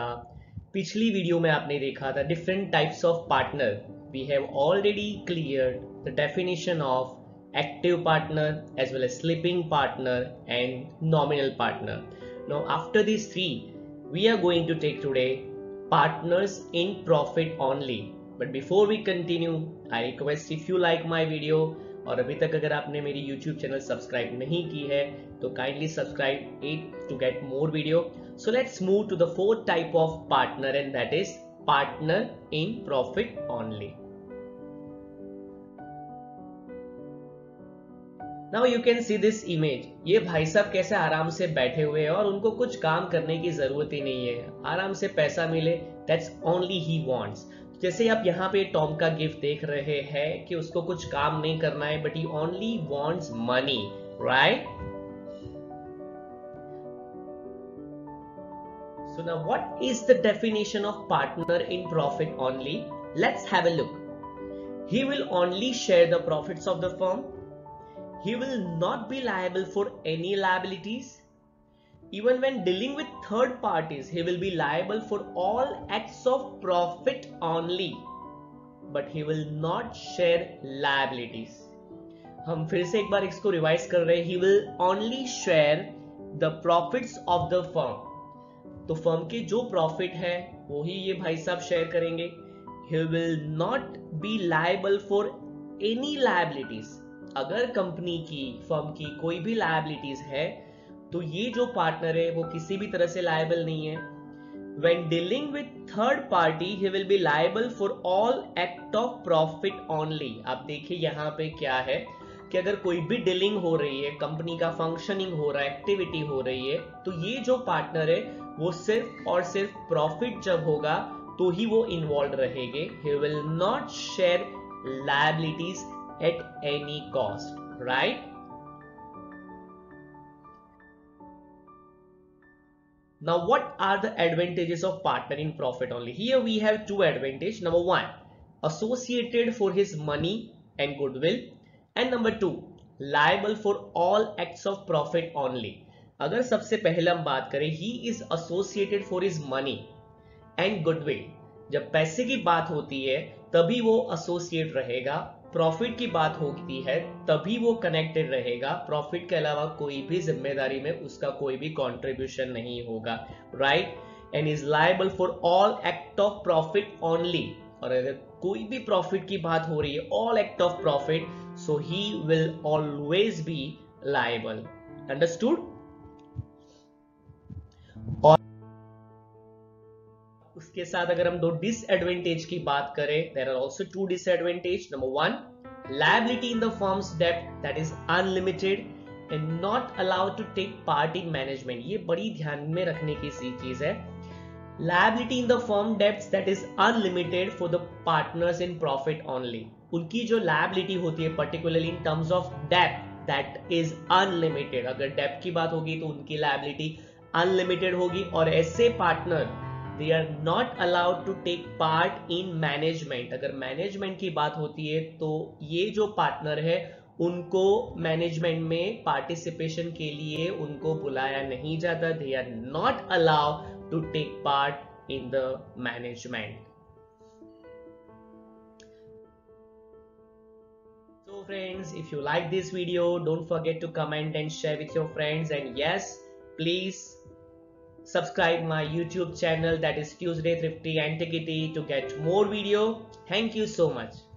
पिछली वीडियो में आपने देखा था different types of partner. We have already cleared the definition of active partner as well as sleeping partner and nominal partner. Now after these three, we are going to take today partners in profit only. But before we continue, I request if you like my video और अभी तक अगर आपने मेरी YouTube channel subscribe नहीं की है तो kindly subscribe it to get more video. So let's move to the fourth type of partner and that is partner in profit only. Now you can see this image. ये भाई साहब कैसे आराम से बैठे हुए हैं और उनको कुछ काम करने की जरूरत ही नहीं है, आराम से पैसा मिले, that's only he wants. जैसे आप यहाँ पे टॉम का गिफ्ट देख रहे हैं कि उसको कुछ काम नहीं करना है, but he only wants money, right? So now what is the definition of partner in profit only? Let's have a look. He will only share the profits of the firm. He will not be liable for any liabilities. Even when dealing with third parties, he will be liable for all acts of profit only. But he will not share liabilities. हम फिर से एक बार इसको revise कर रहे हैं. He will only share the profits of the firm. तो firm के जो प्रॉफिट है वो ही ये भाई साहब शेयर करेंगे. He will not be liable for any liabilities. अगर कंपनी की फर्म की कोई भी लायबिलिटीज है तो ये जो पार्टनर है वो किसी भी तरह से लायबल नहीं है. When dealing with third party, he will be liable for all act of profit only. आप देखिए यहाँ पे क्या है कि अगर कोई भी डीलिंग हो रही है, कंपनी का फंक्शनिंग हो रहा है, एक्टिविटी हो रही है, तो ये जो पार्टनर है वो सिर्फ और सिर्फ प्रॉफिट जब होगा तो ही वो इन्वॉल्व रहेंगे. He will not share liabilities at any cost, right? Now what are the advantages of partner in profit only? Here we have two advantages. Number one, associated for his money and goodwill, and number two, liable for all acts of profit only. अगर सबसे पहले हम बात करें, he is associated for his money and goodwill. जब पैसे की बात होती है तभी वो एसोसिएट रहेगा. प्रॉफिट की बात होती है तभी वो कनेक्टेड रहेगा. प्रॉफिट के अलावा कोई भी जिम्मेदारी में उसका कोई भी कंट्रीब्यूशन नहीं होगा, right? And is liable for all act of profit only. और अगर कोई भी प्रॉफिट की बात हो रही है, all act of profit, so he will always be liable. Understood? और उसके साथ अगर हम दो डिसएडवांटेज की बात करें, there are also two disadvantage. Number one, liability in the firm's debt that is unlimited and not allowed to take part in management. ये बड़ी ध्यान में रखने की सी चीज है. liability in the firm debts that is unlimited for the partners in profit only. उनकी जो liability होती है particularly in terms of debt that is unlimited. अगर debt की बात होगी तो उनकी liability unlimited होगी. और ऐसे partner they are not allowed to take part in management. अगर मैनेजमेंट की बात होती है तो ये जो पार्टनर है उनको मैनेजमेंट में पार्टिसिपेशन के लिए उनको बुलाया नहीं जाता. they are not allowed to take part in the management. So friends, if you like this video, don't forget to comment and share with your friends, and yes, please subscribe my YouTube channel, that is Tuesday Thrifty Antiquity, to get more video. Thank you so much.